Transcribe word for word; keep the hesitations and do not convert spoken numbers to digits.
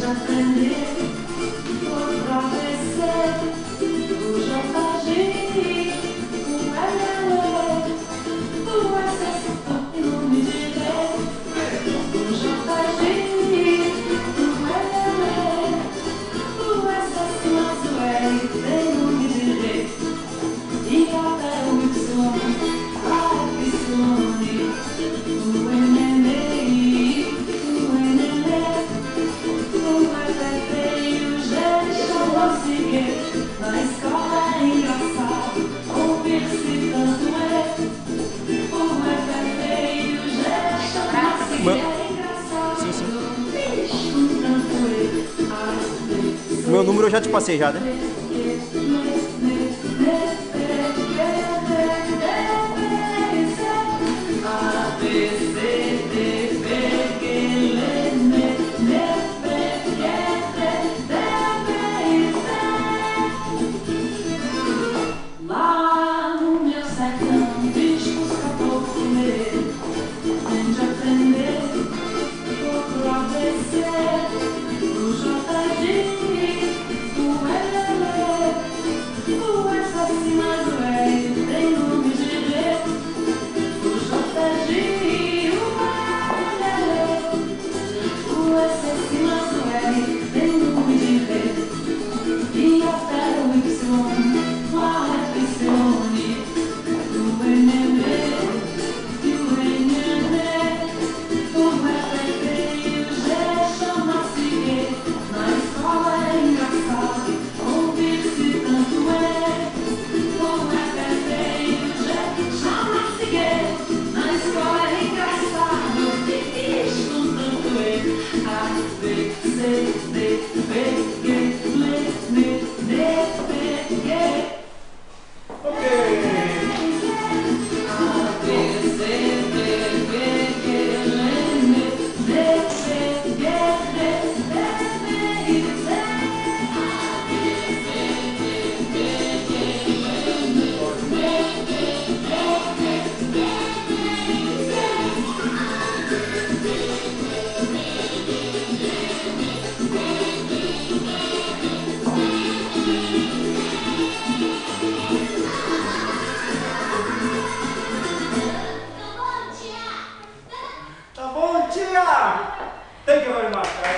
Na escola é engraçado ouvir-se tanto é. O F é feio, o G chama-se é engraçado. Sim, sim. Bicho, tanto é. O meu número eu já te passei já, né? A, B, C, D, F, G, L, M, N, P, Q, R, D, lá no meu sertão, bichos acabou comer, tem de aprender outro A B C, o J G, o L L, o S S mais o R, tem nome de ler, o J G, o L L, o S S mais o R, tem nome de ler, e até o Y. Tá bom, tia? Thank you very much.